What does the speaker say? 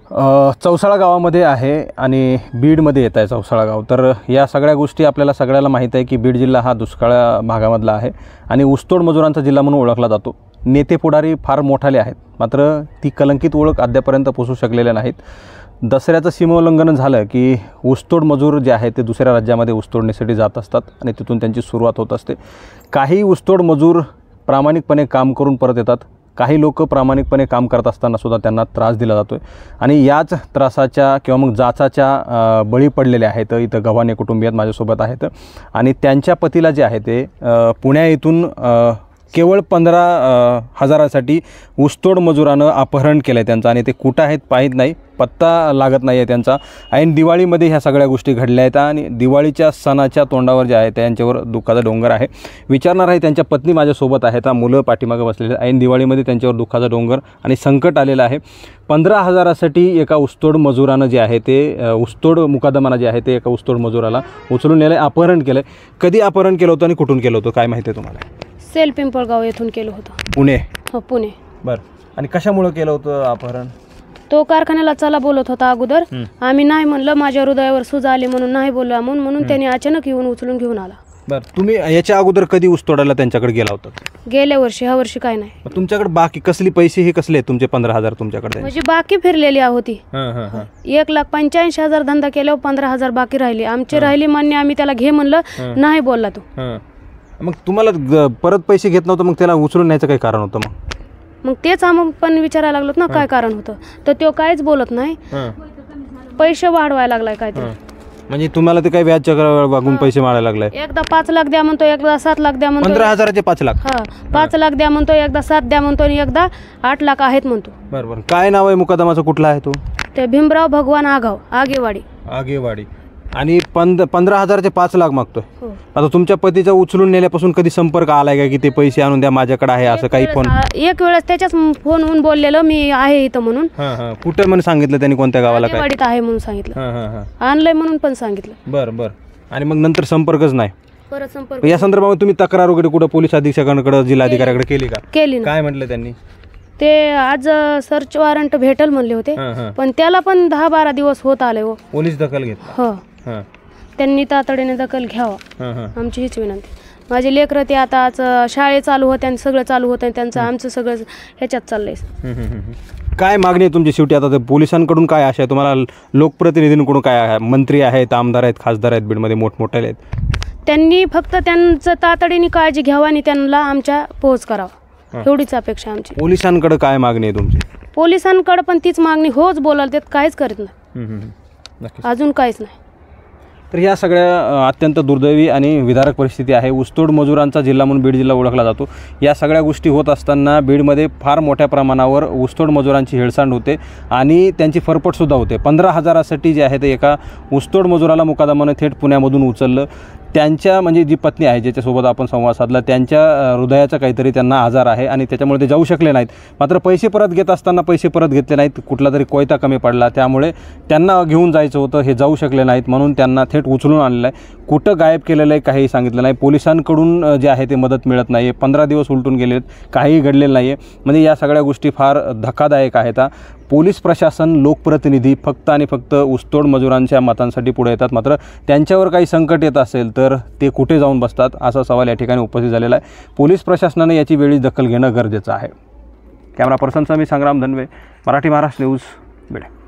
चौसाळा गावामध्ये आहे आणि बीडमध्ये येत आहे चौसाळा गाव। तर या सगळ्या गोष्टी आपल्याला सगळ्याला माहीत आहे की बीड जिल्हा हा दुष्काळ भागामधला आहे आणि ऊसतोड मजुरांचा जिल्हा म्हणून ओळखला जातो। नेते पुढारी फार मोठाले आहेत, मात्र ती कलंकित ओळख अद्यापर्यंत पोचू शकलेल्या नाहीत। दसऱ्याचं सीमोल्लंघन झालं की ऊसतोड मजूर जे आहेत ते दुसऱ्या राज्यामध्ये ऊसतोडणीसाठी जात असतात आणि तिथून त्यांची सुरुवात होत असते। काही ऊसतोड मजूर प्रामाणिकपणे काम करून परत येतात, काही लोक प्रामाणिकपणे काम करत असताना सुद्धा त्यांना त्रास दिला जातो आहे आणि याच त्रासाच्या किंवा मग जाचाच्या बळी पडलेले आहेत। इथं गव्हाणे कुटुंबियात माझ्यासोबत आहेत आणि त्यांच्या पतीला जे आहे ते पुण्या इथून केवळ 15,000साठी ऊसतोड मजुरानं अपहरण केलं आहे त्यांचं आणि ते कुठं आहेत पाहित नाही, पत्ता लागत नाही आहे त्यांचा। ऐन दिवाळीमध्ये ह्या सगळ्या गोष्टी घडल्या आहेत आणि दिवाळीच्या सणाच्या तोंडावर जे आहे त्यांच्यावर दुःखाचा डोंगर आहे। विचारणार आहे त्यांच्या पत्नी माझ्यासोबत आहेत, मुलं पाठीमागं बसलेले। ऐन दिवाळीमध्ये त्यांच्यावर दुःखाचा डोंगर आणि संकट आलेलं आहे। 15,000साठी एका ऊसतोड मजुरानं जे आहे ते ऊसतोड मुकादमानं जे आहे ते एका ऊसतोड मजुराला उचलून नेलं, अपहरण केलं। कधी अपहरण केलं होतं आणि कुठून केलं होतं काय माहिती आहे तुम्हाला? सेल पिंपळगाव येथून केलं होतं। पुणे? हो, पुणे। बरं, आणि कशामुळे केलं होतं अपहरण? तो कारखान्याला चला बोलत होता अगोदर, आम्ही नाही म्हणलं, माझ्या हृदयावर सूज आली म्हणून नाही बोलला म्हणून त्याने अचानक येऊन उचलून घेऊन आला। बरं, तुम्ही याच्या अगोदर कधी ऊस तोडायला त्यांच्याकडे गेला होता? गेल्या वर्षी, ह्या वर्षी काय नाही। तुमच्याकडे बाकी कसली पैसे हे कसले तुमचे 15,000 तुमच्याकडे? म्हणजे बाकी फिरलेली होती। 1,85,000 धंदा केल्यावर 15,000 बाकी राहिली, आमची राहिली मान्य, आम्ही त्याला घे म्हणलं, नाही बोलला तो। मग तुम्हाला परत पैसे घेत नव्हतं, मग त्याला उचलून न्यायचं काही कारण होतं? मग तेच आम्ही पण विचारायला लागलो ना काय कारण होतं, तर तो काहीच बोलत नाही, पैसे वाढवायला लागलाय काय ते। म्हणजे तुम्हाला ते काही व्याज चक्र वागून पैसे मारायला लागलाय? एकदा 5 लाख द्या म्हणतो, एकदा 7 लाख द्या म्हणतो। 15,000चे 5 लाख? हा, 5 लाख द्या म्हणतो, एकदा 7 द्या म्हणतो आणि एकदा 8 लाख आहेत म्हणतो। बरोबर, काय नाव आहे मुकदमाचं, कुठला आहे तो? ते भीमराव भगवान आगाव, आगेवाडी। आगेवाडी। आणि 15,000चे 5 लाख मागतोय। आता तुमच्या पतीचा उचलून नेल्यापासून कधी संपर्क आलाय का की ते पैसे आणून द्या माझ्याकडे आहे असं काही फोन? एक वेळेस त्याच्याच फोनहून बोललेलं मी आहे इथं म्हणून। कुठे म्हणून सांगितलं त्यांनी, कोणत्या गावाला? काय आगेवाडीत आहे म्हणून सांगितलं, आणलंय म्हणून पण सांगितलं। बरं बरं, आणि मग नंतर संपर्कच नाही? परत संपर्क या संदर्भात तुम्ही तक्रार वगैरे कुठं पोलीस अधीक्षकांकडे, जिल्हाधिकाऱ्याकडे केली का? केली ना। काय म्हटलं त्यांनी? ते आज सर्च वॉरंट भेटल म्हणले होते, पण त्याला पण 10-12 दिवस होत आले हो। पोलीस दखल घेतली? हो, त्यांनी तातडीने दखल घ्यावा, आमची हीच विनंती। माझे लेकरं ते आता आज शाळे चालू होते आणि सगळं चालू होतं, त्यांचं आमचं सगळं ह्याच्यात चाललंय। काय मागणी आहे तुमची शेवटी? आता पोलिसांकडून काय आशा आहे तुम्हाला? लोकप्रतिनिधींकडून काय आहे? मंत्री आहेत, आमदार आहेत, खासदार आहेत, बीडमध्ये मोठमोठे आहेत, त्यांनी फक्त त्यांचं तातडीने काळजी घ्यावा आणि त्यांना आमच्या पोहोच करावा, एवढीच अपेक्षा आमची। पोलिसांकडे काय मागणी आहे तुमची? पोलिसांकडे पण तीच मागणी, होच बोलाल, त्यात काहीच करत नाही, अजून काहीच नाही। तर ह्या सगळ्या अत्यंत दुर्दैवी आणि विदारक परिस्थिती आहे। ऊसतोड मजुरांचा जिल्हा म्हणून बीड जिल्हा ओळखला जातो। या सगळ्या गोष्टी होत असताना बीडमध्ये फार मोठ्या प्रमाणावर ऊसतोड मजुरांची हेळसांड होते आणि त्यांची फरफटसुद्धा होते। 15,000साठी जे आहे ते एका ऊसतोड मजुराला मुकादमानं थेट पुण्यामधून उचललं। त्यांच्या म्हणजे जी पत्नी आहे ज्याच्यासोबत आपण संवाद साधला, त्यांच्या हृदयाचा काहीतरी त्यांना आजार आहे आणि त्याच्यामुळे ते जाऊ शकले नाहीत। मात्र पैसे परत घेत असताना पैसे परत घेतले नाहीत, कुठला तरी कोयता कमी पडला, त्यामुळे त्यांना घेऊन जायचं होतं, हे जाऊ शकले नाहीत, म्हणून त्यांना थेट उचलून आणलेलं आहे। कुठं गायब केलेलं आहे काही सांगितलं नाही, पोलिसांकडून जे आहे ते मदत मिळत नाही आहे, 15 दिवस उलटून गेलेत, काहीही घडलेलं नाही आहे। म्हणजे या सगळ्या गोष्टी फार धक्कादायक आहेत। पोलीस प्रशासन, लोकप्रतिनिधी फक्त आणि फक्त ऊसतोड मजुरांच्या मतांसाठी पुढे येतात, मात्र त्यांच्यावर काही संकट येत असेल तर ते कुठे जाऊन बसतात असा सवाल या ठिकाणी उपस्थित झालेला आहे। पोलीस प्रशासनाने याची वेळीच दखल घेणं गरजेचं आहे। कॅमेरा पर्सनचा मी संग्राम धनवे, मराठी महाराष्ट्र न्यूज, बीड।